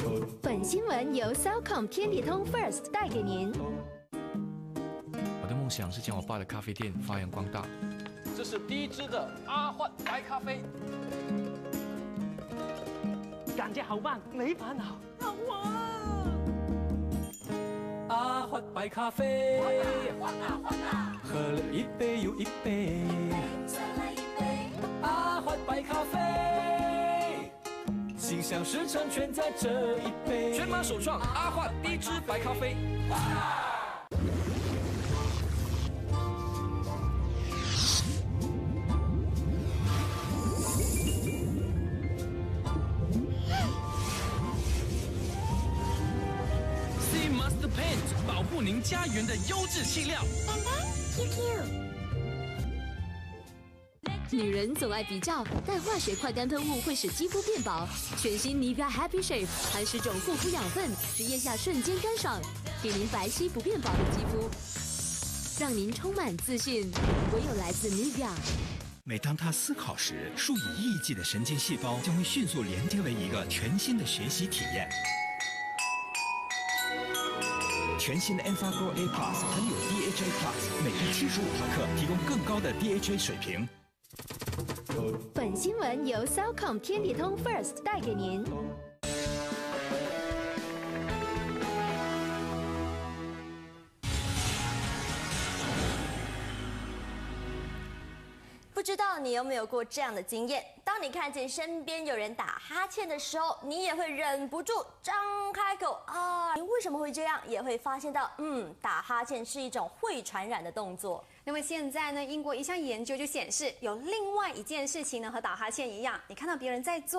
本新闻由 Cellcom 天地通 First 带给您。 我的梦想是将我爸的咖啡店发扬光大。 这是第一支的阿焕白咖啡， 感觉好棒，没烦恼。 阿焕白咖啡，喝了一杯又一杯，阿焕白咖啡，心想事成全在这一杯。全马首创阿焕第一支白咖啡。 Master Paint 保护您家园的优质气料。 女人总爱比较，但化学快干喷雾会使肌肤变薄。全新 Nivea Happy Shave 含10种护肤养分，实验下瞬间干爽，给您白皙不变薄的肌肤，让您充满自信。唯有来自 Nivea。 每当他思考时，数以亿计的神经细胞将会迅速连接为一个全新的学习体验。全新的 AlphaGo A Plus 含有 DHA Plus， 每日75毫克，提供更高的 DHA 水平。 本新闻由 Cellcom 天地通 First 带给您。 不知道你有没有过这样的经验？当你看见身边有人打哈欠的时候，你也会忍不住张开口啊！你为什么会这样？也会发现到，打哈欠是一种会传染的动作。 那么现在呢，英国一项研究就显示，有另外一件事情呢和打哈欠一样，你看到别人在做。